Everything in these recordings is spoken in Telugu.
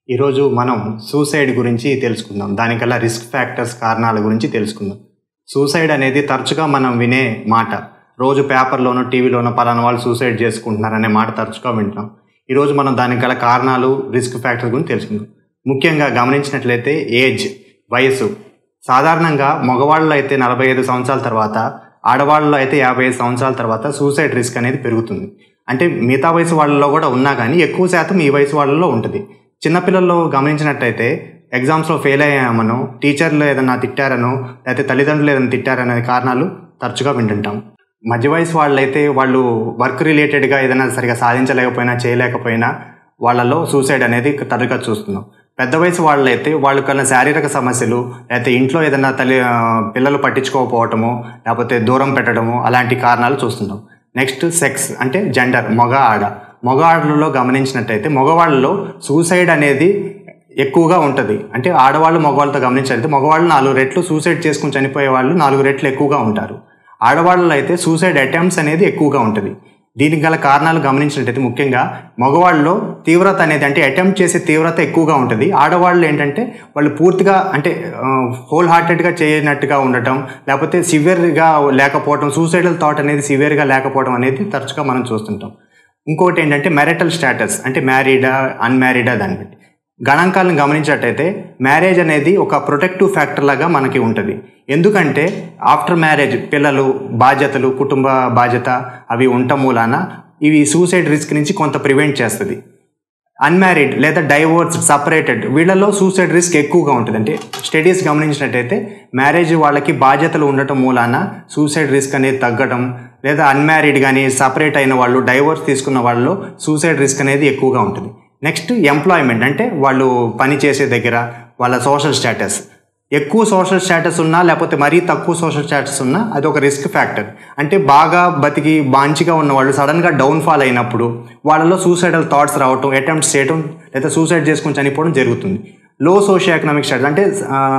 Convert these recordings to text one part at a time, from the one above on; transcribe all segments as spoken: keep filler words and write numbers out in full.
ఈరోజు మనం సూసైడ్ గురించి తెలుసుకుందాం. దానికల్లా రిస్క్ ఫ్యాక్టర్స్ కారణాల గురించి తెలుసుకుందాం. సూసైడ్ అనేది తరచుగా మనం వినే మాట. రోజు పేపర్లోనో టీవీలోనో పలానా వాళ్ళు సూసైడ్ చేసుకుంటున్నారనే మాట తరచుగా వింటాం. ఈరోజు మనం దానికి గల కారణాలు, రిస్క్ ఫ్యాక్టర్స్ గురించి తెలుసుకుందాం. ముఖ్యంగా గమనించినట్లయితే ఏజ్, వయసు. సాధారణంగా మగవాళ్ళలో అయితే నలభై ఐదు సంవత్సరాల తర్వాత, ఆడవాళ్ళలో అయితే యాభై ఐదు సంవత్సరాల తర్వాత సూసైడ్ రిస్క్ అనేది పెరుగుతుంది. అంటే మిగతా వయసు వాళ్ళలో కూడా ఉన్నా కానీ ఎక్కువ శాతం ఈ వయసు వాళ్ళలో ఉంటుంది. చిన్నపిల్లల్లో గమనించినట్టయితే ఎగ్జామ్స్లో ఫెయిల్ అయ్యామనో, టీచర్లు ఏదైనా తిట్టారనో, లేకపోతే తల్లిదండ్రులు ఏదైనా తిట్టారనే కారణాలు తరచుగా వింటుంటాం. మధ్య వయసు వాళ్ళైతే వాళ్ళు వర్క్ రిలేటెడ్గా ఏదైనా సరిగా సాధించలేకపోయినా, చేయలేకపోయినా వాళ్ళలో సూసైడ్ అనేది తరచుగా చూస్తున్నాం. పెద్ద వయసు వాళ్ళైతే వాళ్ళు కన్నా శారీరక సమస్యలు, లేకపోతే ఇంట్లో ఏదైనా తల్లి పిల్లలు పట్టించుకోకపోవటము, లేకపోతే దూరం పెట్టడము, అలాంటి కారణాలు చూస్తున్నాం. నెక్స్ట్ సెక్స్, అంటే జెండర్, మగ ఆడ. మగ ఆడలలో గమనించినట్టయితే మగవాళ్ళలో సూసైడ్ అనేది ఎక్కువగా ఉంటుంది. అంటే ఆడవాళ్ళు మగవాళ్ళతో గమనించినట్లయితే మగవాళ్ళు నాలుగు రెట్లు సూసైడ్ చేసుకుని చనిపోయే వాళ్ళు నాలుగు రెట్లు ఎక్కువగా ఉంటారు. ఆడవాళ్ళలో అయితే సూసైడ్ అటెంప్ట్స్ అనేది ఎక్కువగా ఉంటుంది. దీనికి గల కారణాలు గమనించినట్టయితే ముఖ్యంగా మగవాళ్ళలో తీవ్రత అనేది, అంటే అటెంప్ట్ చేసే తీవ్రత ఎక్కువగా ఉంటుంది. ఆడవాళ్ళు ఏంటంటే వాళ్ళు పూర్తిగా అంటే హోల్ హార్టెడ్గా చేయనట్టుగా ఉండటం, లేకపోతే సివియర్గా లేకపోవడం, సూసైడల్ థాట్ అనేది సివియర్గా లేకపోవడం అనేది తరచుగా మనం చూస్తుంటాం. ఇంకోటి ఏంటంటే మ్యారిటల్ స్టేటస్, అంటే మ్యారీడా అన్మ్యారీడా, దాన్ని బట్టి గణాంకాలను గమనించినట్టయితే మ్యారేజ్ అనేది ఒక ప్రొటెక్టివ్ ఫ్యాక్టర్ లాగా మనకి ఉంటుంది. ఎందుకంటే ఆఫ్టర్ మ్యారేజ్ పిల్లలు, బాధ్యతలు, కుటుంబ బాధ్యత అవి ఉండటం మూలాన ఇవి సూసైడ్ రిస్క్ నుంచి కొంత ప్రివెంట్ చేస్తుంది. అన్మ్యారీడ్ లేదా డైవోర్స్, సపరేటెడ్ వీళ్ళలో సూసైడ్ రిస్క్ ఎక్కువగా ఉంటుంది. అంటే స్టడీస్ గమనించినట్టయితే మ్యారేజ్ వాళ్ళకి బాధ్యతలు ఉండటం మూలాన సూసైడ్ రిస్క్ అనేది తగ్గడం, లేదా అన్మ్యారీడ్ కానీ సపరేట్ అయిన వాళ్ళు, డైవోర్స్ తీసుకున్న వాళ్ళలో సూసైడ్ రిస్క్ అనేది ఎక్కువగా ఉంటుంది. నెక్స్ట్ ఎంప్లాయ్మెంట్, అంటే వాళ్ళు పని చేసే దగ్గర వాళ్ళ సోషల్ స్టేటస్. ఎక్కువ సోషల్ స్టేటస్ ఉన్నా, లేకపోతే మరీ తక్కువ సోషల్ స్టేటస్ ఉన్నా అది ఒక రిస్క్ ఫ్యాక్టర్. అంటే బాగా బతికి మంచిగా ఉన్న వాళ్ళు సడన్గా డౌన్ఫాల్ అయినప్పుడు వాళ్ళలో సూసైడల్ థాట్స్ రావటం, అటెంప్ట్స్ చేయడం, లేదా సూసైడ్ చేసుకుని చనిపోవడం జరుగుతుంది. లో సోషియో ఎకనామిక్ స్టేటస్, అంటే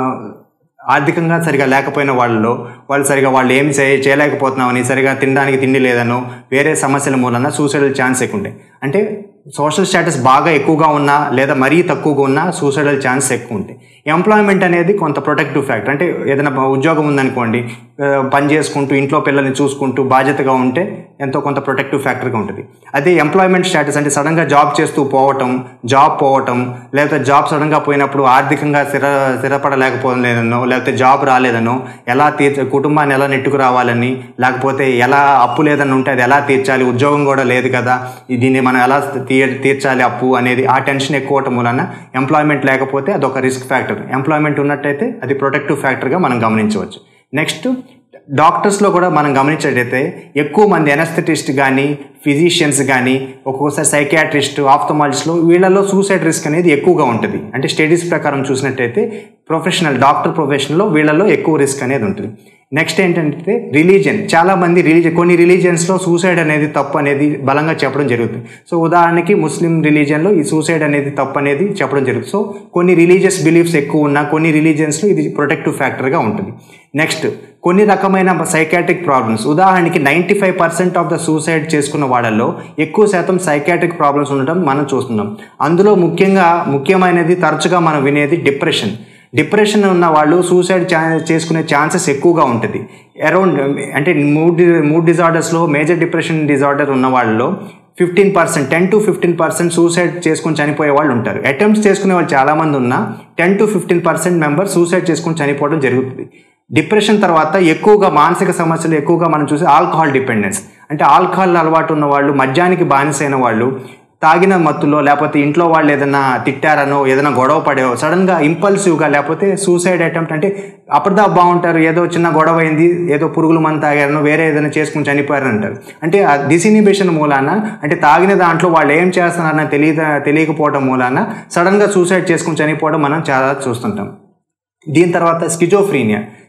ఆర్థికంగా సరిగా లేకపోయిన వాళ్ళలో వాళ్ళు సరిగా వాళ్ళు ఏమి చేయలేకపోతున్నామని, సరిగా తినడానికి తిండి లేదనో, వేరే సమస్యల మూలన సూసైడల్ ఛాన్స్ ఎక్కువ ఉంటాయి. అంటే సోషల్ స్టేటస్ బాగా ఎక్కువగా ఉన్నా, లేదా మరీ తక్కువగా ఉన్నా సూసైడల్ ఛాన్స్ ఎక్కువ ఉంటాయి. ఎంప్లాయ్మెంట్ అనేది కొంత ప్రొటెక్టివ్ ఫ్యాక్టర్. అంటే ఏదైనా ఉద్యోగం ఉందనుకోండి, పని చేసుకుంటూ ఇంట్లో పిల్లల్ని చూసుకుంటూ బాధ్యతగా ఉంటే ఎంతో కొంత ప్రొటెక్టివ్ ఫ్యాక్టర్గా ఉంటుంది. అదే ఎంప్లాయ్మెంట్ స్టేటస్ అంటే సడన్గా జాబ్ చేస్తూ పోవటం, జాబ్ పోవటం, లేకపోతే జాబ్ సడన్గా పోయినప్పుడు ఆర్థికంగా స్థిర స్థిరపడలేకపోలేదనో, లేకపోతే జాబ్ రాలేదనో, ఎలా తీర్చ కుటుంబాన్ని ఎలా నెట్టుకు రావాలని, లేకపోతే ఎలా అప్పు లేదని ఉంటే అది ఎలా తీర్చాలి, ఉద్యోగం కూడా లేదు కదా, దీన్ని మనం ఎలా తీర్చాలి అప్పు అనేది, ఆ టెన్షన్ ఎక్కువ అవటం వలన ఎంప్లాయ్మెంట్ లేకపోతే అదొక రిస్క్ ఫ్యాక్టర్. ఎంప్లాయ్మెంట్ ఉన్నట్టయితే అది ప్రొటెక్టివ్ ఫ్యాక్టర్గా మనం గమనించవచ్చు. నెక్స్ట్ డాక్టర్స్లో కూడా మనం గమనించేటైతే ఎక్కువ మంది ఎనస్థెటిస్ట్ కానీ, ఫిజిషియన్స్ కానీ, ఒక్కొక్కసారి సైకియాట్రిస్ట్, ఆఫ్థమాలజిస్ట్లో వీళ్ళలో సూసైడ్ రిస్క్ అనేది ఎక్కువగా ఉంటుంది. అంటే స్టడీస్ ప్రకారం చూసినట్టయితే ప్రొఫెషనల్ డాక్టర్ ప్రొఫెషన్లో వీళ్ళలో ఎక్కువ రిస్క్ అనేది ఉంటుంది. నెక్స్ట్ ఏంటంటే రిలీజియన్. చాలామంది రిలీజియన్ కొన్ని రిలీజియన్స్లో సూసైడ్ అనేది తప్పు అనేది బలంగా చెప్పడం జరుగుతుంది. సో ఉదాహరణకి ముస్లిం రిలీజియన్లో ఈ సూసైడ్ అనేది తప్పు అనేది చెప్పడం జరుగుతుంది. సో కొన్ని రిలీజియస్ బిలీఫ్స్ ఎక్కువ ఉన్నా కొన్ని రిలీజియన్స్లో ఇది ప్రొటెక్టివ్ ఫ్యాక్టర్గా ఉంటుంది. నెక్స్ట్ కొన్ని రకమైన సైకాట్రిక్ ప్రాబ్లమ్స్. ఉదాహరణకి ninety five percent of the suicide చేసుకున్న వాళ్ళల్లో ఎక్కువ శాతం సైకాట్రిక్ ప్రాబ్లమ్స్ ఉండటం మనం చూస్తున్నాం. అందులో ముఖ్యంగా ముఖ్యమైనది తరచుగా మనం వినేది డిప్రెషన్. డిప్రెషన్ ఉన్న వాళ్ళు సూసైడ్ ఛా చేసుకునే ఛాన్సెస్ ఎక్కువగా ఉంటుంది. అరౌండ్ అంటే మూడ్ మూడ్ డిజార్డర్స్లో మేజర్ డిప్రెషన్ డిజార్డర్ ఉన్న వాళ్ళలో fifteen percent ten to fifteen percent suicide చేసుకుని చనిపోయే వాళ్ళు ఉంటారు. అటెంప్ట్స్ చేసుకునే వాళ్ళు చాలామంది ఉన్నా ten to fifteen percent member suicide చేసుకుని చనిపోవడం జరుగుతుంది. డిప్రెషన్ తర్వాత ఎక్కువగా మానసిక సమస్యలు ఎక్కువగా మనం చూసి ఆల్కహాల్ డిపెండెన్స్. అంటే ఆల్కహాల్ అలవాటు ఉన్న వాళ్ళు, మద్యానికి బానిసైన వాళ్ళు, తాగిన మత్తులో, లేకపోతే ఇంట్లో వాళ్ళు ఏదైనా తిట్టారనో, ఏదైనా గొడవ పడేవో సడన్గా ఇంపల్సివ్గా, లేకపోతే సూసైడ్ అటెంప్ట్, అంటే అప్పటిదా బాగుంటారు, ఏదో చిన్న గొడవ అయింది, ఏదో పురుగులు మందు తాగారనో, వేరే ఏదైనా చేసుకుని చనిపోయారని అంటారు. అంటే ఆ డిసినిబేషన్ మూలాన, అంటే తాగిన దాంట్లో వాళ్ళు ఏం చేస్తున్నారని తెలియ తెలియకపోవడం మూలాన సడన్గా సూసైడ్ చేసుకుని చనిపోవడం మనం చాలా చూస్తుంటాం. దీని తర్వాత స్కిజోఫ్రీనియా.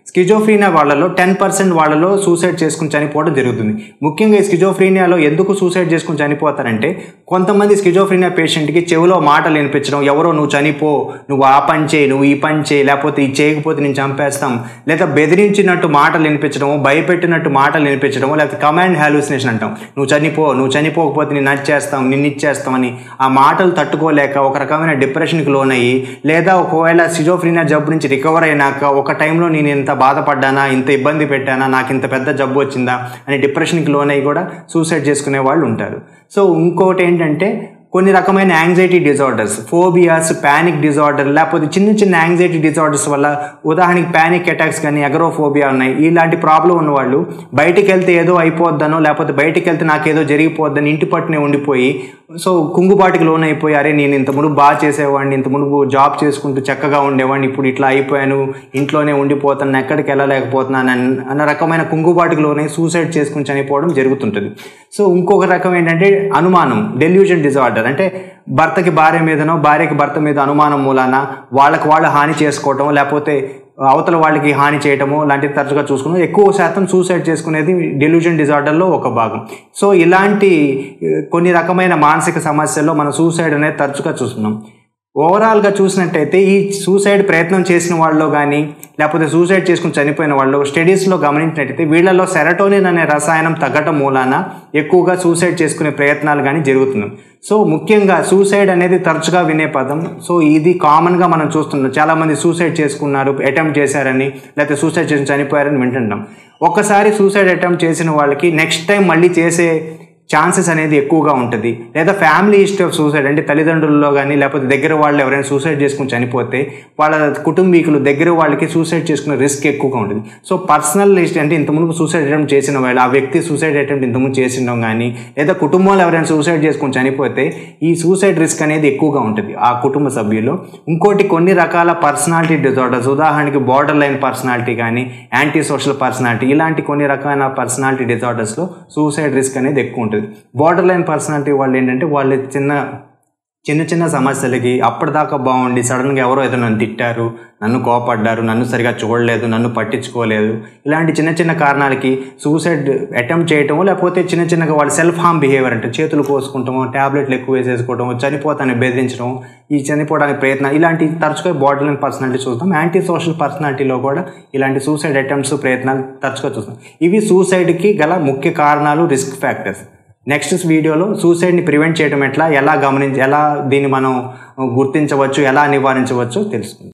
స్కిజోఫ్రీనియా వాళ్ళలో టెన్ పర్సెంట్ వాళ్ళలో సూసైడ్ చేసుకుని చనిపోవడం జరుగుతుంది. ముఖ్యంగా ఈ స్కిజోఫ్రీనియాలో ఎందుకు సూసైడ్ చేసుకుని చనిపోతారంటే, కొంతమంది స్కిజోఫ్రీనియా పేషెంట్కి చెవిలో మాటలు వినిపించడం, ఎవరో నువ్వు చనిపో, నువ్వు ఆ పని చేయి, నువ్వు ఈ పని చేయి, లేకపోతే ఇది చేయకపోతే నేను చంపేస్తాం, లేదా బెదిరించినట్టు మాటలు వినిపించడము, భయపెట్టినట్టు మాటలు వినిపించడము, లేకపోతే కమాండ్ హాలూసినేషన్ అంటాం, నువ్వు చనిపో, నువ్వు చనిపోకపోతే నేను నచ్చేస్తాం, నిన్ను ఇచ్చేస్తామని ఆ మాటలు తట్టుకోలేక ఒక రకమైన డిప్రెషన్కి లోనయ్యి, లేదా ఒకవేళ స్కిజోఫ్రీనియా జబ్బు నుంచి రికవర్ అయినాక ఒక టైంలో నేను ఇంత బాధపడ్డానా, ఇంత ఇబ్బంది పెట్టానా, నాకు ఇంత పెద్ద జబ్బు వచ్చిందా అని డిప్రెషన్కి లోనయ్యి కూడా సూసైడ్ చేసుకునే వాళ్ళు ఉంటారు. సో ఇంకోటి ఏంటంటే, కొన్ని రకమైన anxiety disorders, phobias, panic disorder, లేకపోతే చిన్న చిన్న యాంగ్జైటీ డిజార్డర్స్ వల్ల, ఉదాహరణకి ప్యానిక్ అటాక్స్ కానీ అగరోఫోబియా ఉన్నాయి, ఇలాంటి ప్రాబ్లం ఉన్నవాళ్ళు బయటికి వెళ్తే ఏదో అయిపోద్దనో, లేకపోతే బయటికి వెళ్తే నాకేదో జరిగిపోద్దని ఇంటి పట్టునే ఉండిపోయి, సో కుంగుబాటుకి లోన్ అయిపోయి, అరే నేను ఇంత మునుపు బాగా చేసేవాడిని, ఇంత మునుపు జాబ్ చేసుకుంటూ చక్కగా ఉండేవాడిని, ఇప్పుడు ఇట్లా అయిపోయాను, ఇంట్లోనే ఉండిపోతాను, ఎక్కడికి వెళ్ళలేకపోతున్నాను అన్న రకమైన కుంగుబాటుకి లోనై సూసైడ్ చేసుకుని చనిపోవడం జరుగుతుంటుంది. సో ఇంకొక రకం ఏంటంటే అనుమానం, డెల్యూజన్ డిజార్డర్, అంటే భర్తకి భార్య మీదనో, భార్యకి భర్త మీద అనుమానం మూలాన వాళ్ళకి వాళ్ళు హాని చేసుకోవటం, లేకపోతే అవతల వాళ్ళకి హాని చేయటము లాంటివి తరచుగా చూసుకున్నాం. ఎక్కువ శాతం సూసైడ్ చేసుకునేది డెల్యూజన్ డిజార్డర్లో ఒక భాగం. సో ఇలాంటి కొన్ని రకమైన మానసిక సమస్యల్లో మనం సూసైడ్ అనేది తరచుగా చూస్తున్నాం. ఓవరాల్గా చూసినట్టయితే ఈ సూసైడ్ ప్రయత్నం చేసిన వాళ్ళు కానీ, లేకపోతే సూసైడ్ చేసుకుని చనిపోయిన వాళ్ళు స్టడీస్లో గమనించినట్టయితే వీళ్ళలో సెరటోనిన్ అనే రసాయనం తగ్గటం మూలాన ఎక్కువగా సూసైడ్ చేసుకునే ప్రయత్నాలు కానీ జరుగుతున్నాయి. సో ముఖ్యంగా సూసైడ్ అనేది తరచుగా వినే పదం. సో ఇది కామన్గా మనం చూస్తున్నాం, చాలామంది సూసైడ్ చేసుకున్నారు, అటెంప్ట్ చేశారని, లేకపోతే సూసైడ్ చేసి చనిపోయారని వింటున్నాం. ఒక్కసారి సూసైడ్ అటెంప్ట్ చేసిన వాళ్ళకి నెక్స్ట్ టైం మళ్ళీ చేసే ఛాన్సెస్ అనేది ఎక్కువగా ఉంటుంది. లేదా ఫ్యామిలీ హిస్టరీ ఆఫ్ సూసైడ్, అంటే తల్లిదండ్రుల్లో కానీ లేకపోతే దగ్గర వాళ్ళు ఎవరైనా సూసైడ్ చేసుకుని చనిపోతే వాళ్ళ కుటుంబీకులు దగ్గర వాళ్ళకి సూసైడ్ చేసుకునే రిస్క్ ఎక్కువగా ఉంటుంది. సో పర్సనల్ హిస్టరీ, అంటే ఇంతకుముందు సూసైడ్ అటెంప్ట్ చేసిన వాళ్ళు, ఆ వ్యక్తి సూసైడ్ అటెంప్ట్ ఇంతకుముందు చేసిండం కానీ, లేదా కుటుంబంలో ఎవరైనా సూసైడ్ చేసుకుని చనిపోతే ఈ సూసైడ్ రిస్క్ అనేది ఎక్కువగా ఉంటుంది ఆ కుటుంబ సభ్యులు. ఇంకోటి కొన్ని రకాల పర్సనాలిటీ డిజార్డర్స్, ఉదాహరణకి బార్డర్ లైన్ పర్సనాలిటీ కానీ, యాంటీ సోషల్ పర్సనాలిటీ, ఇలాంటి కొన్ని రకాల పర్సనాలిటీ డిజార్డర్స్లో సూసైడ్ రిస్క్ అనేది ఎక్కువ ఉంటుంది. బార్డర్ లైన్ పర్సనాలిటీ వాళ్ళు ఏంటంటే, వాళ్ళు చిన్న చిన్న చిన్న సమస్యలకి అప్పటిదాకా బాగుండి సడన్గా ఎవరో ఏదో నన్ను తిట్టారు, నన్ను కోపడ్డారు, నన్ను సరిగా చూడలేదు, నన్ను పట్టించుకోలేదు, ఇలాంటి చిన్న చిన్న కారణాలకి సూసైడ్ అటెంప్ట్ చేయటమో, లేకపోతే చిన్న చిన్నగా వాళ్ళు సెల్ఫ్ హార్మ్ బిహేవియర్, అంటే చేతులు కోసుకుంటామో, ట్యాబ్లెట్లు ఎక్కువ వేసేసుకోవటమో, చనిపోతానని బెదిరించడం, ఈ చనిపోవడానికి ప్రయత్నం, ఇలాంటి తరచుగా బార్డర్ లైన్ పర్సనాలిటీ చూస్తాం. యాంటీ సోషల్ పర్సనాలిటీలో కూడా ఇలాంటి సూసైడ్ అటెంప్ట్స్ ప్రయత్నాలు తరచుగా చూస్తాం. ఇవి సూసైడ్కి గల ముఖ్య కారణాలు, రిస్క్ ఫ్యాక్టర్స్. నెక్స్ట్ వీడియోలో సూసైడ్ని ప్రివెంట్ చేయడం ఎట్లా, ఎలా గమనించి, ఎలా దీన్ని మనం గుర్తించవచ్చు, ఎలా నివారించవచ్చో తెలుసుకుందాం.